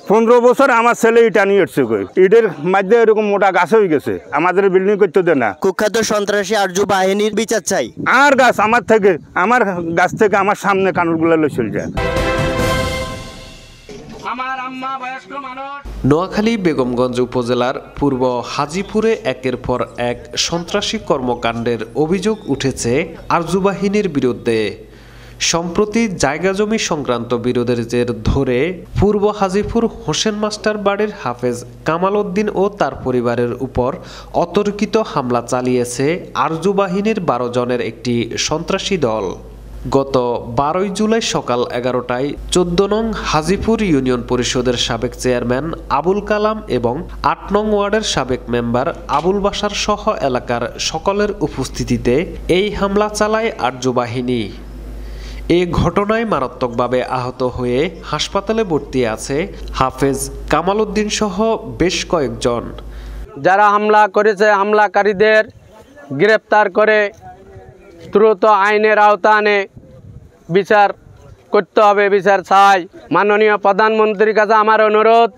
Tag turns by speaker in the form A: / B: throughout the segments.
A: 15 বছর আমার ছেলে ইটা নিয়ে এসছে কই ইটের মধ্যে এরকম মোটা গাছ হয়ে গেছে আমাদের বিল্ডিং করতে দেয় না।
B: কুখ্যাত সন্ত্রাসী আরজু বাহিনীর বিচার চাই।
A: আর গাছ আমার গাছ থেকে আমার সামনে কানুরগুলো লই চলে যায়।
C: নোয়াখালী বেগমগঞ্জ উপজেলার পূর্ব হাজীপুরে একের পর এক সন্ত্রাসী কর্মকাণ্ডের অভিযোগ উঠেছে আরজু বাহিনীর বিরুদ্ধে। সম্প্রতি জায়গা জমি সংক্রান্ত বিরোধের জের ধরে পূর্ব হাজীপুর হোসেন মাস্টার বাড়ির হাফেজ কামাল উদ্দিন ও তার পরিবারের উপর অতর্কিত হামলা চালিয়েছে আরজু বাহিনীর 12 জনের একটি সন্ত্রাসী দল। গত 12 জুলাই সকাল 11টায় 14 নং হাজীপুর ইউনিয়ন পরিষদের সাবেক চেয়ারম্যান আবুল কালাম এবং 8 নং ওয়ার্ডের সাবেক মেম্বার আবুল বাশার সহ এলাকার সকলের উপস্থিতিতে এই হামলা চালায় আরজু বাহিনী। এ ঘটনায় মারাত্মকভাবে আহত হয়ে হাসপাতালে ভর্তি আছে হাফেজ কামাল উদ্দিন সহ বেশ কয়েকজন।
D: যারা হামলা করেছে হামলাকারীদের গ্রেপ্তার করে দ্রুত আইনের আওতায় বিচার করতে হবে, বিচার চাই। মাননীয় প্রধানমন্ত্রীর কাছে আমার অনুরোধ,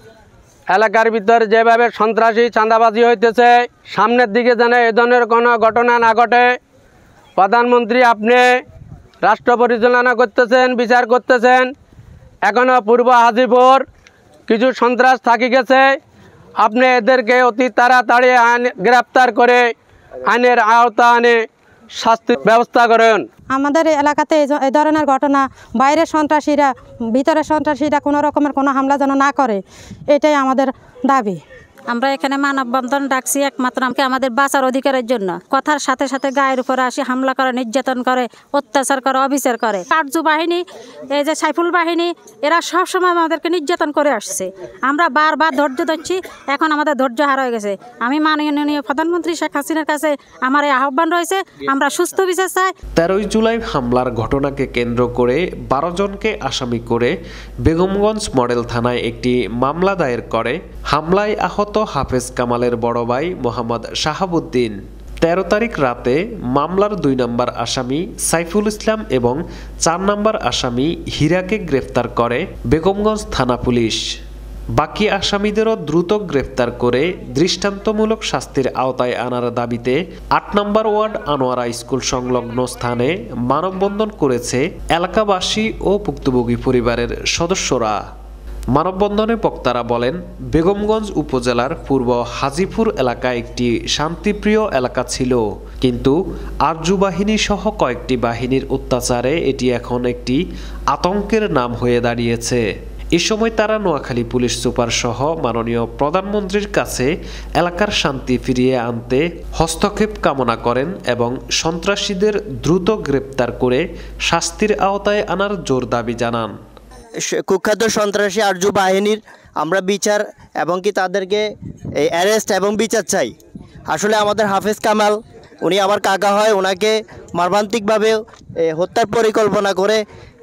D: এলাকার ভিতরে যেভাবে সন্ত্রাসী চাঁদাবাজি হইতেছে সামনের দিকে যেন এ ধরনের কোনো ঘটনা না ঘটে। প্রধানমন্ত্রী আপনি রাষ্ট্র পরিচালনা করতেছেন, বিচার করতেছেন, এখনও পূর্ব হাজীপুর কিছু সন্ত্রাস থাকি গেছে, আপনি এদেরকে অতি তাড়াতাড়ি গ্রেপ্তার করে আইনের আওতায় শাস্তির ব্যবস্থা করেন।
E: আমাদের এলাকাতে এই ধরনের ঘটনা বাইরের সন্ত্রাসীরা ভিতরের সন্ত্রাসীরা কোনো রকমের কোনো হামলা যেন না করে, এটাই আমাদের দাবি।
F: আমরা এখানে মানববন্ধন ডাকছি একমাত্র আমাদের বাঁচার অধিকারের জন্য। কথার সাথে সাথে গায়ের উপরে আসি হামলা করে, নির্যাতন করে, অত্যাচার করে, অবিচার করে। আরজু বাহিনী, এই যে সাইফুল বাহিনী, এরা সবসময় আমাদেরকে নির্যাতন করে আসছে। আমরা বারবার ধৈর্য ধরছি, এখন আমাদের ধৈর্য হার হয়ে গেছে। আমি মাননীয় প্রধানমন্ত্রী শেখ হাসিনার কাছে আমার এই আহ্বান রয়েছে, আমরা সুস্থ বিচার চাই।
C: 13 জুলাই হামলার ঘটনাকে কেন্দ্র করে 12 জনকে আসামি করে বেগমগঞ্জ মডেল থানায় একটি মামলা দায়ের করে হামলায় আহত হাফেজ কামালের বড় ভাই মোহাম্মদ শাহাবুদ্দিন। 13 তারিখ রাতে মামলার 2 নম্বর আসামি সাইফুল ইসলাম এবং 4 নম্বর আসামি হীরাকে গ্রেফতার করে বেগমগঞ্জ থানা পুলিশ। বাকি আসামিদেরও দ্রুত গ্রেফতার করে দৃষ্টান্তমূলক শাস্তির আওতায় আনার দাবিতে 8 নম্বর ওয়ার্ড আনোয়ারা স্কুল সংলগ্ন স্থানে মানববন্ধন করেছে এলাকাবাসী ও ভুক্তভোগী পরিবারের সদস্যরা। মানববন্ধনে বক্তারা বলেন, বেগমগঞ্জ উপজেলার পূর্ব হাজীপুর এলাকা একটি শান্তিপ্রিয় এলাকা ছিল, কিন্তু আরজু বাহিনী সহ কয়েকটি বাহিনীর অত্যাচারে এটি এখন একটি আতঙ্কের নাম হয়ে দাঁড়িয়েছে। এ সময় তারা নোয়াখালী পুলিশ সুপার সহ মাননীয় প্রধানমন্ত্রীর কাছে এলাকার শান্তি ফিরিয়ে আনতে হস্তক্ষেপ কামনা করেন এবং সন্ত্রাসীদের দ্রুত গ্রেপ্তার করে শাস্তির আওতায় আনার জোর দাবি জানান।
B: কুখ্যাত সন্ত্রাসী আরজু বাহিনীর আমরা বিচার এবং কি তাদেরকে অ্যারেস্ট এবং বিচার চাই। আসলে আমাদের হাফেজ কামাল, উনি আমার কাকা হয়, ওনাকে মর্মান্তিকভাবে হত্যার পরিকল্পনা করে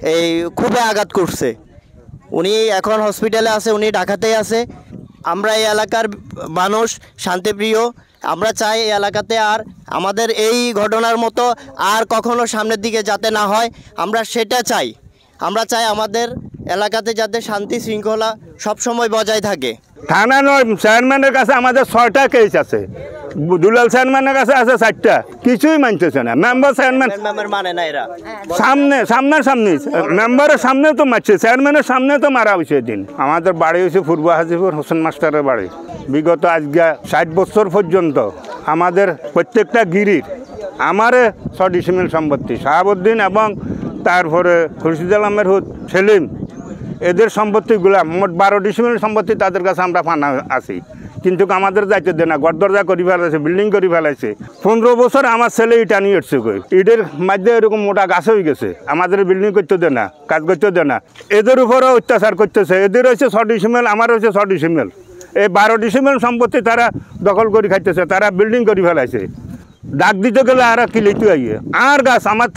B: খুবই আঘাত করছে। উনি এখন হসপিটালে আছে, উনি ঢাকাতেই আছে। আমরা এই এলাকার মানুষ শান্তিপ্রিয়, আমরা চাই এই এলাকাতে আর আমাদের এই ঘটনার মতো আর কখনো সামনের দিকে যাতে না হয়, আমরা সেটা চাই। আমরা চাই আমাদের এলাকাতে যাতে শান্তি শৃঙ্খলা সবসময় বজায় থাকে।
A: থানা নয়, চেয়ারম্যানের কাছে আমাদের 6টা কেস আছে, দুলাল চেয়ারম্যানের কাছে আছে 4টা, কিছুই মানতেছে না। মেম্বার চেয়ারম্যান
B: মানে না, এরা
A: সামনাসামনি মেম্বারের সামনে তো মারছে, চেয়ারম্যানের সামনে তো মারা হয়েছে। দিন আমাদের বাড়ি হয়েছে পূর্ব হাজীপুর হোসেন মাস্টারের বাড়ি। বিগত আজকে 60 বছর পর্যন্ত আমাদের প্রত্যেকটা গিরির আমারে 6 ডিসিমিল সম্পত্তি, শাহাবুদ্দিন এবং তারপরে খুরশিদ আলমের সেলিম, এদের সম্পত্তিগুলো মোট 12 ডিসিমিল সম্পত্তি তাদের কাছে আমরা পানা আছি, কিন্তু আমাদের যাইতে দেয় না। গড়দরজা করে ফেলাইছে, বিল্ডিং করে ফেলাইছে। 15 বছর আমার ছেলে ইটা নিয়ে এসছে কই ইটের মধ্যে এরকম মোটা গাছ হয়ে গেছে, আমাদের বিল্ডিং করতে দেয় না, কাজ করতে দেয় না। এদের উপরেও অত্যাচার করতেছে। এদের হয়েছে 6 ডিসিমিল, আমার হয়েছে 6 ডিসিমিল। এই 12 ডিসিমিল সম্পত্তি তারা দখল করে খাইতেছে, তারা বিল্ডিং করে ফেলাইছে। ডাক দিতে গেলে আর কি লিখতে আইয়ে আর গাছ আমার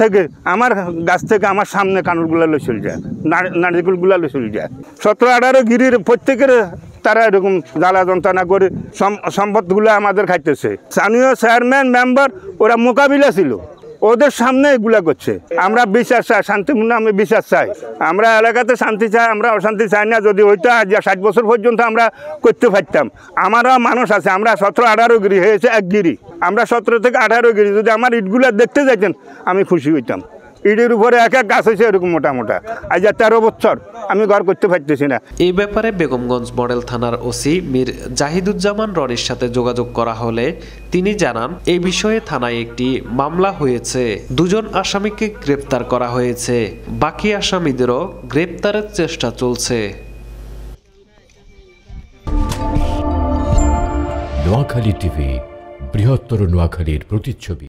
A: গাছ থেকে আমার সামনে কানুরগুলো লই চলে যায়, নারিকেলগুলো লই চলে যায়। 17-18 গিরির প্রত্যেকের তারা এরকম জ্বালা যন্ত্রণা করে সম্পদগুলো আমাদের খাইতেছে। স্থানীয় চেয়ারম্যান মেম্বার ওরা মোকাবিলা ছিল, ওদের সামনে এগুলা করছে। আমরা বিচার চাই, শান্তিপূর্ণ আমি বিচার চাই। আমরা এলাকাতে শান্তি চাই, আমরা অশান্তি চাই না। যদি ওইটা আজ 60 বছর পর্যন্ত আমরা করতে পারতাম, আমারও মানুষ আছে, আমরা 17-18 গিরি হয়েছে, 1 গিরি, আমরা 17 থেকে 18 গিরি। যদি আমার ইটগুলা দেখতে যাইতেন আমি খুশি হইতাম। ইটের উপরে এক এক গাছ হয়েছে এরকম মোটা মোটা। আজ 13 বছর আমি ঘর করতে পারতেছি না।
C: এই ব্যাপারে বেগমগঞ্জ মডেল থানার ওসি মীর জাহিদুজ্জামান রনির সাথে যোগাযোগ করা হলে তিনি জানান এই বিষয়ে থানায় একটি মামলা হয়েছে, 2 জন আসামিকে গ্রেপ্তার করা হয়েছে, বাকি আসামিদেরও গ্রেপ্তারের চেষ্টা চলছে।
G: নোয়াখালী টিভি, বৃহত্তর নোয়াখালীর প্রতিচ্ছবি।